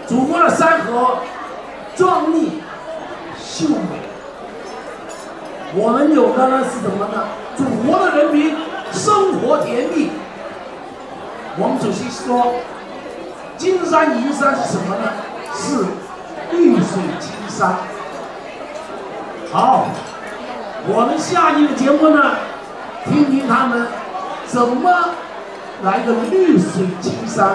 祖国的山河壮丽秀美。我们有的呢是什么呢？祖国的人民生活甜蜜。我们主席说，金山银山是什么呢？是绿水青山。好，我们下一个节目呢，听听他们怎么来个绿水青山。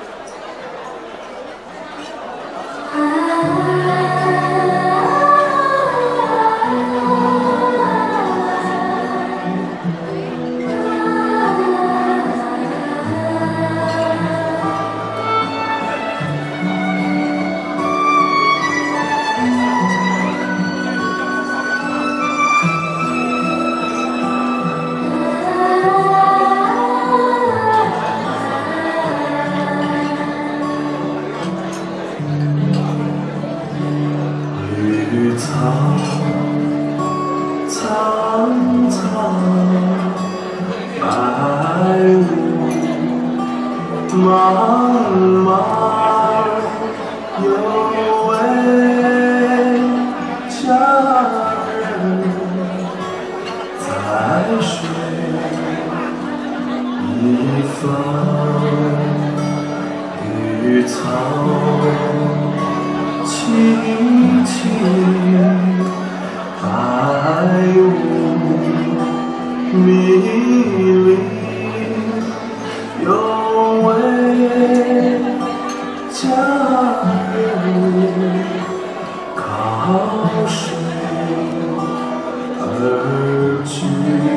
苍苍白雾茫茫，有位佳人在水一方，绿草萋萋。白雾迷离，有位佳人靠水而居。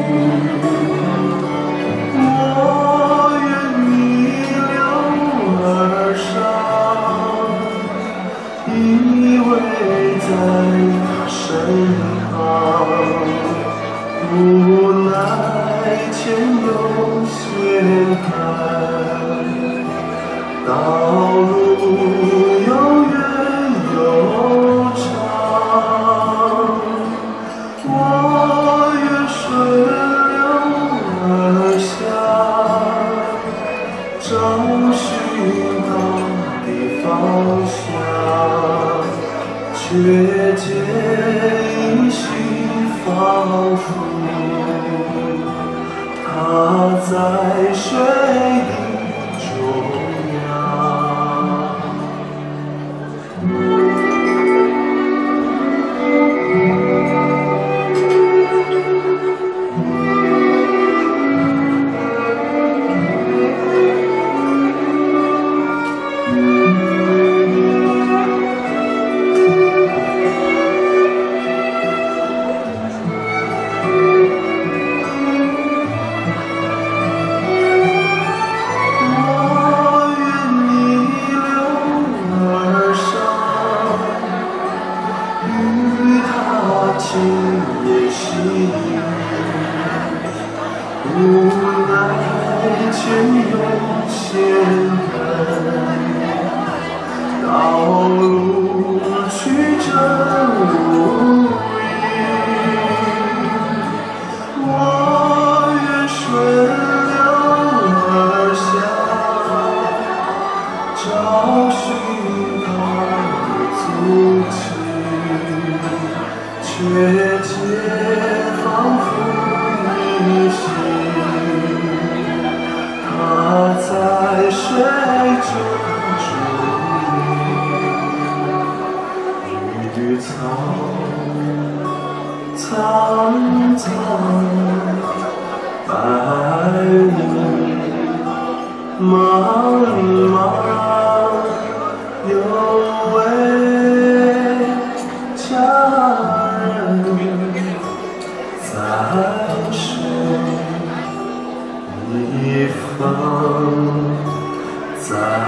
我愿逆流而上，依偎在他身旁。无奈前有险滩，道路又远又长。我愿顺流而下，找寻到的方向，却见依稀仿佛他在水的中央。情也细，无奈前有险滩，道路曲折无垠。我愿顺流而下，找寻他的足迹。却见仿佛依稀，他在水中伫立。绿草苍苍，白雾茫茫，有位佳人在水一方，在